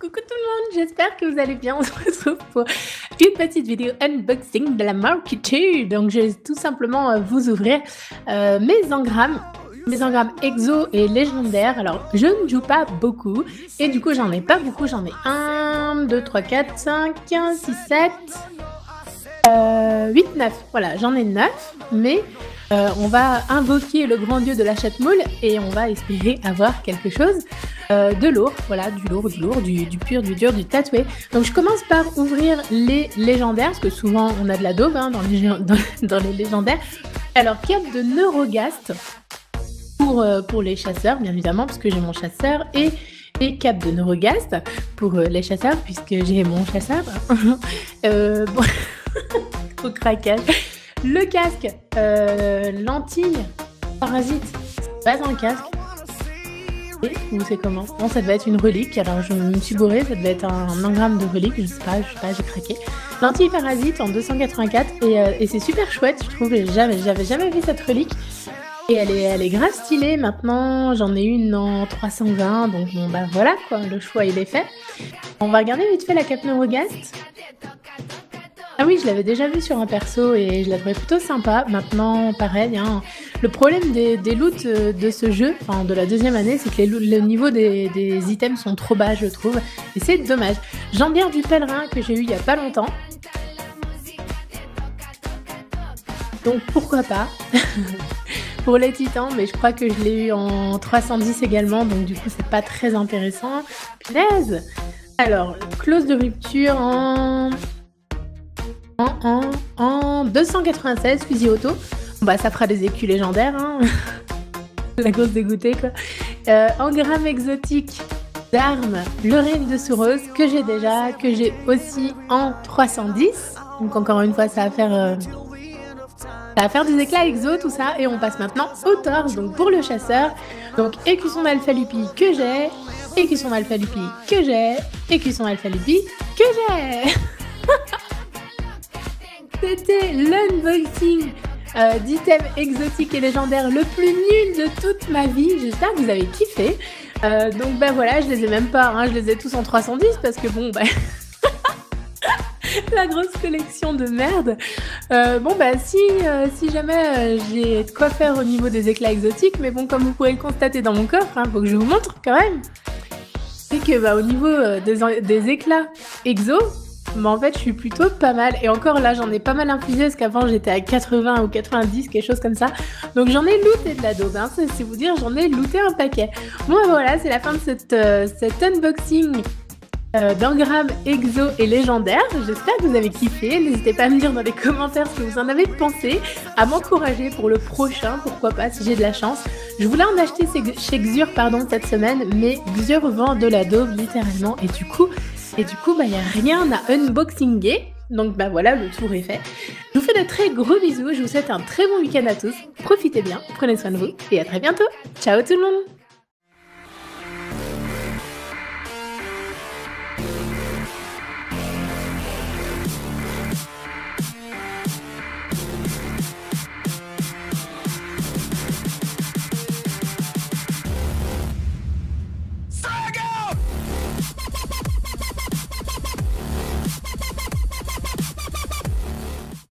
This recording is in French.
Coucou tout le monde, j'espère que vous allez bien. On se retrouve pour une petite vidéo unboxing de la marque Two. Donc je vais tout simplement vous ouvrir mes engrammes exo et légendaires. Alors je ne joue pas beaucoup et du coup j'en ai pas beaucoup, j'en ai 1, 2, 3, 4, 5, 6, 7, 8, 9. Voilà, j'en ai 9, mais on va invoquer le grand dieu de la chatte-moule et on va espérer avoir quelque chose de lourd, voilà, du pur, du dur, du tatoué. Donc je commence par ouvrir les légendaires, parce que souvent on a de la daube dans les légendaires. Alors, cape de Neurogast pour les chasseurs, bien évidemment, parce que j'ai mon chasseur, et cape de Neurogast pour les chasseurs, puisque j'ai mon chasseur. Bon, au craquage. Le casque, lentille, parasite, c'est pas un casque. Ou c'est comment? Bon, ça devait être une relique, alors je me suis bourrée, ça devait être un engramme de relique, je sais pas, j'ai craqué. Lentille parasite en 284, et c'est super chouette, je trouve, j'avais jamais vu cette relique. Et elle est grave stylée, maintenant j'en ai une en 320, donc bon bah voilà quoi, le choix il est fait. On va regarder vite fait la cape Neurogast. Ah oui, je l'avais déjà vu sur un perso et je la trouvais plutôt sympa. Maintenant, pareil, hein, le problème des loots de ce jeu, enfin de la deuxième année, c'est que le niveau des items sont trop bas, je trouve. Et c'est dommage. Jambière du pèlerin que j'ai eu il y a pas longtemps. Donc pourquoi pas pour les titans, mais je crois que je l'ai eu en 310 également, donc du coup c'est pas très intéressant. Punaise. Alors, clause de rupture en 296, fusil auto. Bah ça fera des écus légendaires, hein. La grosse dégoûtée quoi. Engramme exotique d'armes, le règne de Souros, que j'ai déjà, que j'ai aussi en 310. Donc encore une fois ça va faire des éclats exo, tout ça. Et on passe maintenant au torse, donc pour le chasseur. Donc écusson d'Alpha Lupi que j'ai, écusson d'Alpha Lupi que j'ai, écusson d'Alpha Lupi que j'ai. C'était l'unboxing d'items exotiques et légendaires le plus nul de toute ma vie. J'espère que vous avez kiffé. Donc bah voilà, je les ai même pas, hein, je les ai tous en 310 parce que bon bah... la grosse collection de merde. Bon bah si jamais j'ai de quoi faire au niveau des éclats exotiques, mais bon comme vous pourrez le constater dans mon coffre, hein, faut que je vous montre quand même. C'est que bah au niveau des éclats exo, bah en fait je suis plutôt pas mal, et encore là j'en ai pas mal infligé parce qu'avant j'étais à 80 ou 90, quelque chose comme ça, donc j'en ai looté de la daube, hein, c'est vous dire, j'en ai looté un paquet. Bon voilà, c'est la fin de cet unboxing d'engrammes exo et légendaires. J'espère que vous avez kiffé, n'hésitez pas à me dire dans les commentaires ce que vous en avez pensé, à m'encourager pour le prochain, pourquoi pas si j'ai de la chance. Je voulais en acheter chez Xur cette semaine, mais Xur vend de la daube littéralement, et du coup bah y a rien à unboxinguer. Donc bah voilà, le tour est fait. Je vous fais de très gros bisous, je vous souhaite un très bon week-end à tous. Profitez bien, prenez soin de vous et à très bientôt. Ciao tout le monde.